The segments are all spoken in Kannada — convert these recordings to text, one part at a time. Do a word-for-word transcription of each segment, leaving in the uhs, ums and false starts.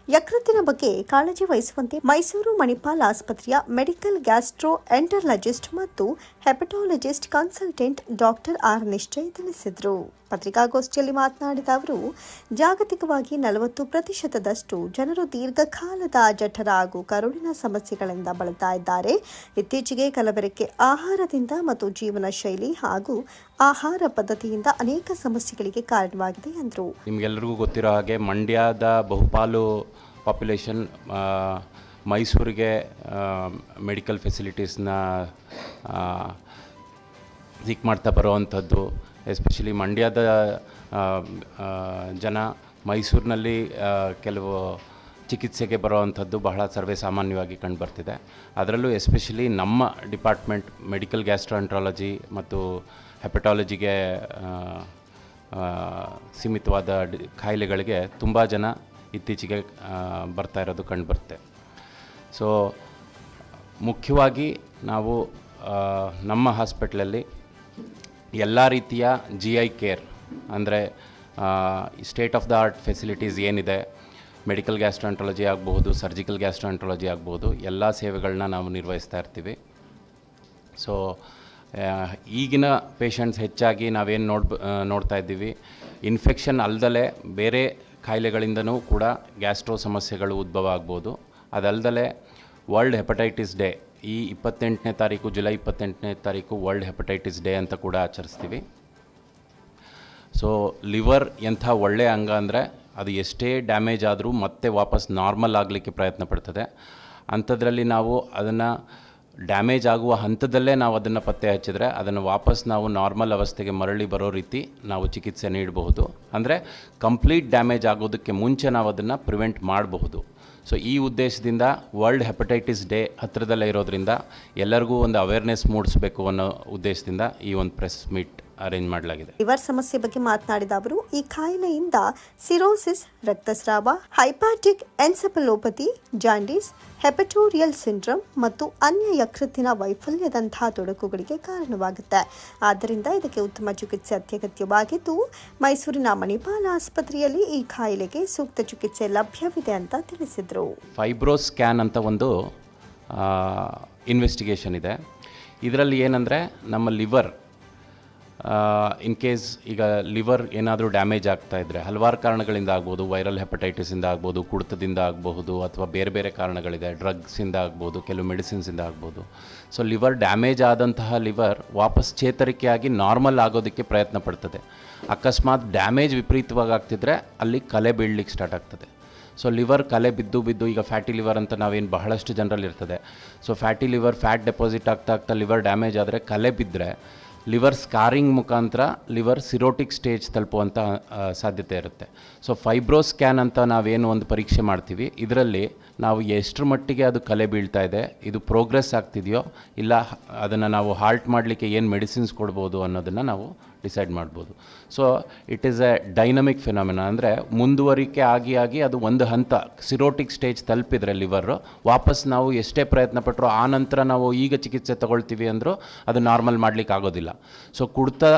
ಯಕೃತ್ತಿನ ಬಗ್ಗೆ ಕಾಳಜಿ ವಹಿಸುವಂತೆ ಮೈಸೂರು ಮಣಿಪಾಲ್ ಆಸ್ಪತ್ರೆಯ ಮೆಡಿಕಲ್ ಗ್ಯಾಸ್ಟ್ರೋ ಎಂಟರ್ಲಜಿಸ್ಟ್ ಮತ್ತು hepatologist consultant doctor R Nishchay ತಿಳಿಸಿದರು. ಪತ್ರಿಕಾಗೋಷ್ಠಿಯಲ್ಲಿ ಮಾತನಾಡಿದ ಅವರು, ಜಾಗತಿಕವಾಗಿ ನಲವತ್ತು ಪ್ರತಿಶತದಷ್ಟು ಜನರು ದೀರ್ಘಕಾಲದ ಜಠರ ಹಾಗೂ ಕರುಳಿನ ಸಮಸ್ಯೆಗಳಿಂದ ಬಳಲ್ತಾ ಇದ್ದಾರೆ. ಇತ್ತೀಚೆಗೆ ಕಲಬೆರಕೆ ಆಹಾರದಿಂದ ಮತ್ತು ಜೀವನ ಶೈಲಿ ಹಾಗೂ ಆಹಾರ ಪದ್ಧತಿಯಿಂದ ಅನೇಕ ಸಮಸ್ಯೆಗಳಿಗೆ ಕಾರಣವಾಗಿದೆ ಎಂದರು. ನಿಮಗೆಲ್ಲರಿಗೂ ಗೊತ್ತಿರೋ ಹಾಗೆ ಮಂಡ್ಯದ ಬಹುಪಾಲು ಪಾಪ್ಯುಲೇಷನ್ ಮೈಸೂರಿಗೆ ಮೆಡಿಕಲ್ ಫೆಸಿಲಿಟೀಸ್ನ ಸೀಕ್ ಮಾಡ್ತಾ ಬರೋವಂಥದ್ದು. ಎಸ್ಪೆಷಲಿ ಮಂಡ್ಯದ ಜನ ಮೈಸೂರಿನಲ್ಲಿ ಕೆಲವು ಚಿಕಿತ್ಸೆಗೆ ಬರೋವಂಥದ್ದು ಬಹಳ ಸರ್ವೇ ಸಾಮಾನ್ಯವಾಗಿ ಕಂಡುಬರ್ತಿದೆ. ಅದರಲ್ಲೂ ಎಸ್ಪೆಷಲಿ ನಮ್ಮ ಡಿಪಾರ್ಟ್ಮೆಂಟ್ ಮೆಡಿಕಲ್ ಗ್ಯಾಸ್ಟ್ರೋಎಂಟ್ರಾಲಜಿ ಮತ್ತು ಹೆಪಟಾಲಜಿಗೆ ಸೀಮಿತವಾದ ಕಾಯಿಲೆಗಳಿಗೆ ತುಂಬ ಜನ ಇತ್ತೀಚೆಗೆ ಬರ್ತಾ ಇರೋದು ಕಂಡುಬರುತ್ತೆ. ಸೊ ಮುಖ್ಯವಾಗಿ ನಾವು ನಮ್ಮ ಹಾಸ್ಪಿಟ್ಲಲ್ಲಿ ಎಲ್ಲ ರೀತಿಯ ಜಿ ಐ ಕೇರ್ ಅಂದರೆ state of the art facilities ಏನಿದೆ, ಮೆಡಿಕಲ್ ಗ್ಯಾಸ್ಟ್ರೋಎಂಟ್ರಾಲಜಿ ಆಗಬಹುದು, ಸರ್ಜಿಕಲ್ ಗ್ಯಾಸ್ಟ್ರೋಎಂಟ್ರಾಲಜಿ ಆಗಬಹುದು, ಎಲ್ಲ ಸೇವೆಗಳನ್ನ ನಾವು ನಿರ್ವಹಿಸ್ತಾ ಇರ್ತೀವಿ. ಸೊ ಈಗಿನ ಪೇಷಂಟ್ಸ್ ಹೆಚ್ಚಾಗಿ ನಾವೇನು ನೋಡ್ ನೋಡ್ತಾ ಇದ್ದೀವಿ, ಇನ್ಫೆಕ್ಷನ್ ಅಲ್ದಲೇ ಬೇರೆ ಕಾಯಿಲೆಗಳಿಂದನೂ ಕೂಡ ಗ್ಯಾಸ್ಟ್ರೋ ಸಮಸ್ಯೆಗಳು ಉದ್ಭವ ಆಗ್ಬೋದು. ಅದಲ್ದಲೇ ವರ್ಲ್ಡ್ ಹೆಪಟೈಟಿಸ್ ಡೇ ಈ ಇಪ್ಪತ್ತೆಂಟನೇ ತಾರೀಕು ಜುಲೈ ಇಪ್ಪತ್ತೆಂಟನೇ ತಾರೀಕು ವರ್ಲ್ಡ್ ಹೆಪಟೈಟಿಸ್ ಡೇ ಅಂತ ಕೂಡ ಆಚರಿಸ್ತೀವಿ. ಸೊ ಲಿವರ್ ಎಂಥ ಒಳ್ಳೆಯ ಅಂಗ ಅಂದರೆ ಅದು ಎಷ್ಟೇ ಡ್ಯಾಮೇಜ್ ಆದರೂ ಮತ್ತೆ ವಾಪಸ್ ನಾರ್ಮಲ್ ಆಗಲಿಕ್ಕೆ ಪ್ರಯತ್ನ ಪಡ್ತದೆ. ಅಂಥದ್ರಲ್ಲಿ ನಾವು ಅದನ್ನು ಡ್ಯಾಮೇಜ್ ಆಗುವ ಹಂತದಲ್ಲೇ ನಾವು ಅದನ್ನು ಪತ್ತೆ ಹಚ್ಚಿದರೆ ಅದನ್ನು ವಾಪಸ್ ನಾವು ನಾರ್ಮಲ್ ಅವಸ್ಥೆಗೆ ಮರಳಿ ಬರೋ ರೀತಿ ನಾವು ಚಿಕಿತ್ಸೆ ನೀಡಬಹುದು. ಅಂದರೆ ಕಂಪ್ಲೀಟ್ ಡ್ಯಾಮೇಜ್ ಆಗೋದಕ್ಕೆ ಮುಂಚೆ ನಾವು ಅದನ್ನು ಪ್ರಿವೆಂಟ್ ಮಾಡಬಹುದು. ಸೊ ಈ ಉದ್ದೇಶದಿಂದ ವರ್ಲ್ಡ್ ಹೆಪಟೈಟಿಸ್ ಡೇ ಹತ್ತಿರದಲ್ಲೇ ಇರೋದ್ರಿಂದ ಎಲ್ಲರಿಗೂ ಒಂದು ಅವೇರ್ನೆಸ್ ಮೂಡಿಸಬೇಕು ಅನ್ನೋ ಉದ್ದೇಶದಿಂದ ಈ ಒಂದು ಪ್ರೆಸ್ ಮೀಟ್ ಅರೇಂಜ್ ಮಾಡಲಾಗಿದೆ. ಲಿವರ್ ಸಮಸ್ಯೆ ಬಗ್ಗೆ ಮಾತನಾಡಿದ ಅವರು, ಈ ಕಾಯಿಲೆಯಿಂದ ಸಿರೋಸಿಸ್, ರಕ್ತಸ್ರಾವ, hepatic encephalopathy, jaundice, hepatorenal syndrome ಮತ್ತು ಅನ್ಯ ಯಕೃತ್ತಿನ ವೈಫಲ್ಯದಂತಹ ತೊಡಕುಗಳಿಗೆ ಕಾರಣವಾಗುತ್ತೆ. ಆದ್ದರಿಂದ ಇದಕ್ಕೆ ಉತ್ತಮ ಚಿಕಿತ್ಸೆ ಅತ್ಯಗತ್ಯವಾಗಿದ್ದು, ಮೈಸೂರಿನ ಮಣಿಪಾಲ್ ಆಸ್ಪತ್ರೆಯಲ್ಲಿ ಈ ಕಾಯಿಲೆಗೆ ಸೂಕ್ತ ಚಿಕಿತ್ಸೆ ಲಭ್ಯವಿದೆ ಅಂತ ತಿಳಿಸಿದರು. ಫೈಬ್ರೋ ಸ್ಕ್ಯಾನ್ ಅಂತ ಒಂದು ಇನ್ವೆಸ್ಟಿಗೇಷನ್ ಇದೆ. ಇದರಲ್ಲಿ ಏನಂದರೆ ನಮ್ಮ ಲಿವರ್ ಇನ್ ಕೇಸ್ ಈಗ ಲಿವರ್ ಏನಾದರೂ ಡ್ಯಾಮೇಜ್ ಆಗ್ತಾ ಇದ್ದರೆ ಹಲವಾರು ಕಾರಣಗಳಿಂದ ಆಗ್ಬೋದು. ವೈರಲ್ ಹೆಪಟೈಟಿಸಿಂದ ಆಗ್ಬೋದು, ಕುಡಿತದಿಂದ ಆಗಬಹುದು, ಅಥವಾ ಬೇರೆ ಬೇರೆ ಕಾರಣಗಳಿದೆ, ಡ್ರಗ್ಸಿಂದ ಆಗ್ಬೋದು, ಕೆಲವು ಮೆಡಿಸಿನ್ಸಿಂದ ಆಗ್ಬೋದು. ಸೊ ಲಿವರ್ ಡ್ಯಾಮೇಜ್ ಆದಂತಹ ಲಿವರ್ ವಾಪಸ್ ಚೇತರಿಕೆಯಾಗಿ ನಾರ್ಮಲ್ ಆಗೋದಕ್ಕೆ ಪ್ರಯತ್ನ ಪಡ್ತದೆ. ಅಕಸ್ಮಾತ್ ಡ್ಯಾಮೇಜ್ ವಿಪರೀತವಾಗಿ ಆಗ್ತಿದ್ರೆ ಅಲ್ಲಿ ಕಲೆ ಬೀಳಲಿಕ್ಕೆ ಸ್ಟಾರ್ಟ್ ಆಗ್ತದೆ. ಸೊ ಲಿವರ್ ಕಲೆ ಬಿದ್ದು ಬಿದ್ದು ಈಗ ಫ್ಯಾಟಿ ಲಿವರ್ ಅಂತ ನಾವೇನು ಬಹಳಷ್ಟು ಜನರಲ್ಲಿ ಇರ್ತದೆ. So fatty liver fat deposit ಆಗ್ತಾ ಆಗ್ತಾ ಲಿವರ್ ಡ್ಯಾಮೇಜ್ ಆದರೆ ಕಲೆ ಬಿದ್ದರೆ ಲಿವರ್ ಸ್ಕಾರಿಂಗ್ ಮುಖಾಂತರ ಲಿವರ್ ಸಿರೋಟಿಕ್ ಸ್ಟೇಜ್ ತಲುಪುವಂಥ ಸಾಧ್ಯತೆ ಇರುತ್ತೆ. ಸೊ ಫೈಬ್ರೋ ಸ್ಕ್ಯಾನ್ ಅಂತ ನಾವೇನು ಒಂದು ಪರೀಕ್ಷೆ ಮಾಡ್ತೀವಿ, ಇದರಲ್ಲಿ ನಾವು ಎಷ್ಟರ ಮಟ್ಟಿಗೆ ಅದು ಕಲೆ ಬೀಳ್ತಾ ಇದೆ, ಇದು ಪ್ರೋಗ್ರೆಸ್ ಆಗ್ತಿದೆಯೋ ಇಲ್ಲ ಅದನ್ನು ನಾವು ಹಾಲ್ಟ್ ಮಾಡಲಿಕ್ಕೆ ಏನು ಮೆಡಿಸಿನ್ಸ್ ಕೊಡ್ಬೋದು ಅನ್ನೋದನ್ನು ನಾವು ಡಿಸೈಡ್ ಮಾಡ್ಬೋದು. So it is a dynamic phenomena. ಅಂದರೆ ಮುಂದುವರಿಕೆ ಆಗಿ ಆಗಿ ಅದು ಒಂದು ಹಂತ ಸಿರೋಟಿಕ್ ಸ್ಟೇಜ್ ತಲುಪಿದರೆ ಲಿವರು ವಾಪಸ್ ನಾವು ಎಷ್ಟೇ ಪ್ರಯತ್ನ ಪಟ್ಟರು ಆ ನಂತರ ನಾವು ಈಗ ಚಿಕಿತ್ಸೆ ತಗೊಳ್ತೀವಿ ಅಂದರೂ ಅದು ನಾರ್ಮಲ್ ಮಾಡಲಿಕ್ಕೆ ಆಗೋದಿಲ್ಲ. ಸೊ ಕುಡ್ತಾ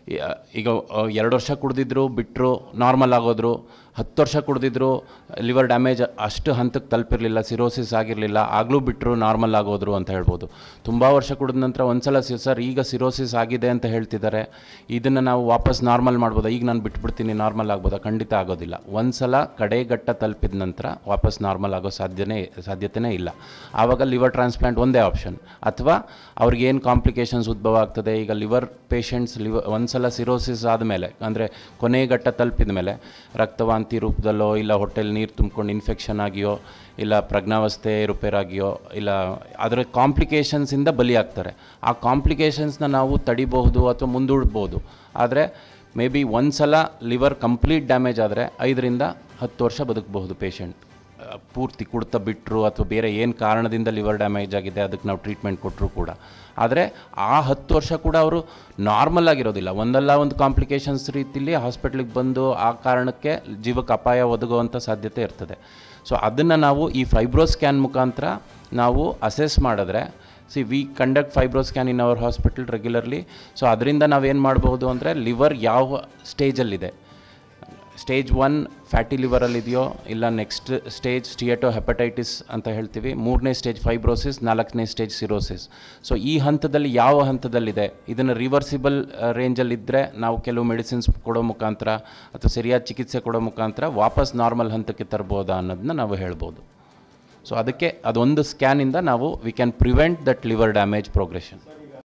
ಈಗ ಎರಡು ವರ್ಷ ಕುಡಿದಿದ್ರು ಬಿಟ್ಟರು ನಾರ್ಮಲ್ ಆಗೋದ್ರು, ಹತ್ತು ವರ್ಷ ಕುಡಿದಿದ್ರು ಲಿವರ್ ಡ್ಯಾಮೇಜ್ ಅಷ್ಟು ಹಂತಕ್ಕೆ ತಲುಪಿರಲಿಲ್ಲ, ಸಿರೋಸಿಸ್ ಆಗಿರಲಿಲ್ಲ, ಆಗಲೂ ಬಿಟ್ಟರು ನಾರ್ಮಲ್ ಆಗೋದ್ರು ಅಂತ ಹೇಳ್ಬೋದು. ತುಂಬ ವರ್ಷ ಕುಡಿದ ನಂತರ ಒಂದು ಸಲ ಸರ್ ಈಗ ಸಿರೋಸಿಸ್ ಆಗಿದೆ ಅಂತ ಹೇಳ್ತಿದ್ದಾರೆ, ಇದನ್ನು ನಾವು ವಾಪಸ್ ನಾರ್ಮಲ್ ಮಾಡ್ಬೋದಾ, ಈಗ ನಾನು ಬಿಟ್ಬಿಡ್ತೀನಿ ನಾರ್ಮಲ್ ಆಗ್ಬೋದಾ? ಖಂಡಿತ ಆಗೋದಿಲ್ಲ. ಒಂದು ಸಲ ಕಡೆಗಟ್ಟ ತಲುಪಿದ ನಂತರ ವಾಪಸ್ ನಾರ್ಮಲ್ ಆಗೋ ಸಾಧ್ಯನೇ ಸಾಧ್ಯತೆಯೇ ಇಲ್ಲ. ಆವಾಗ ಲಿವರ್ ಟ್ರಾನ್ಸ್ಪ್ಲಾಂಟ್ ಒಂದೇ ಆಪ್ಷನ್. ಅಥವಾ ಅವ್ರಿಗೇನು ಕಾಂಪ್ಲಿಕೇಶನ್ಸ್ ಉದ್ಭವ ಆಗ್ತದೆ, ಈಗ ಲಿವರ್ ಪೇಷಂಟ್ಸ್ ಲಿವರ್ ಒಂದು ಸಲ ಸಿರೋಸಿಸ್ ಆದಮೇಲೆ ಅಂದರೆ ಕೊನೆಗಟ್ಟ ತಲುಪಿದ ಮೇಲೆ ರಕ್ತವಾಂತಿ ರೂಪದಲ್ಲೋ ಇಲ್ಲ ಹೊಟ್ಟೆಲಿ ನೀರು ತುಂಬಿಕೊಂಡು ಇನ್ಫೆಕ್ಷನ್ ಆಗಿಯೋ ಇಲ್ಲ ಪ್ರಜ್ಞಾವಸ್ಥೆ ಏರುಪೇರಾಗಿಯೋ ಇಲ್ಲ ಅದರ ಕಾಂಪ್ಲಿಕೇಶನ್ಸಿಂದ ಬಲಿಯಾಗ್ತಾರೆ. ಆ ಕಾಂಪ್ಲಿಕೇಶನ್ಸ್ನ ನಾವು ತಡಿಬಹುದು ಅಥವಾ ಮುಂದೂಡ್ಬೋದು. ಆದರೆ ಮೇ ಬಿ ಒಂದು ಸಲ ಲಿವರ್ ಕಂಪ್ಲೀಟ್ ಡ್ಯಾಮೇಜ್ ಆದರೆ ಐದರಿಂದ ಹತ್ತು ವರ್ಷ ಬದುಕಬಹುದು ಪೇಷಂಟ್. ಪೂರ್ತಿ ಕುಡ್ತಾ ಬಿಟ್ಟರು ಅಥವಾ ಬೇರೆ ಏನು ಕಾರಣದಿಂದ ಲಿವರ್ ಡ್ಯಾಮೇಜ್ ಆಗಿದೆ ಅದಕ್ಕೆ ನಾವು ಟ್ರೀಟ್ಮೆಂಟ್ ಕೊಟ್ಟರು ಕೂಡ. ಆದರೆ ಆ ಹತ್ತು ವರ್ಷ ಕೂಡ ಅವರು ನಾರ್ಮಲ್ ಆಗಿರೋದಿಲ್ಲ, ಒಂದಲ್ಲ ಒಂದು ಕಾಂಪ್ಲಿಕೇಶನ್ಸ್ ರೀತಿಯಲ್ಲಿ ಹಾಸ್ಪಿಟ್ಲಿಗೆ ಬಂದು ಆ ಕಾರಣಕ್ಕೆ ಜೀವಕ್ಕೆ ಅಪಾಯ ಒದಗುವಂಥ ಸಾಧ್ಯತೆ ಇರ್ತದೆ. ಸೊ ಅದನ್ನು ನಾವು ಈ ಫೈಬ್ರೋ ಸ್ಕ್ಯಾನ್ ಮುಖಾಂತರ ನಾವು ಅಸೆಸ್ ಮಾಡಿದ್ರೆ, see we conduct fibroscan in our hospital regularly. So ಅದರಿಂದ ನಾವೇನು ಮಾಡಬಹುದು ಅಂದರೆ ಲಿವರ್ ಯಾವ ಸ್ಟೇಜಲ್ಲಿದೆ, ಸ್ಟೇಜ್ ಒನ್ ಫ್ಯಾಟಿ ಲಿವರಲ್ಲಿದೆಯೋ ಇಲ್ಲ ನೆಕ್ಸ್ಟ್ ಸ್ಟೇಜ್ ಸ್ಟಿಯಟೋ ಹೆಪಟೈಟಿಸ್ ಅಂತ ಹೇಳ್ತೀವಿ, ಮೂರನೇ ಸ್ಟೇಜ್ ಫೈಬ್ರೋಸಿಸ್, ನಾಲ್ಕನೇ ಸ್ಟೇಜ್ ಸಿರೋಸಿಸ್. ಸೊ ಈ ಹಂತದಲ್ಲಿ ಯಾವ ಹಂತದಲ್ಲಿದೆ, ಇದನ್ನು ರಿವರ್ಸಿಬಲ್ ರೇಂಜಲ್ಲಿದ್ದರೆ ನಾವು ಕೆಲವು ಮೆಡಿಸಿನ್ಸ್ ಕೊಡೋ ಮುಖಾಂತರ ಅಥವಾ ಸರಿಯಾದ ಚಿಕಿತ್ಸೆ ಕೊಡೋ ಮುಖಾಂತರ ವಾಪಸ್ ನಾರ್ಮಲ್ ಹಂತಕ್ಕೆ ತರ್ಬೋದಾ ಅನ್ನೋದನ್ನ ನಾವು ಹೇಳ್ಬೋದು. ಸೊ ಅದಕ್ಕೆ ಅದೊಂದು ಸ್ಕ್ಯಾನಿಂದ ನಾವು we can prevent that liver damage progression.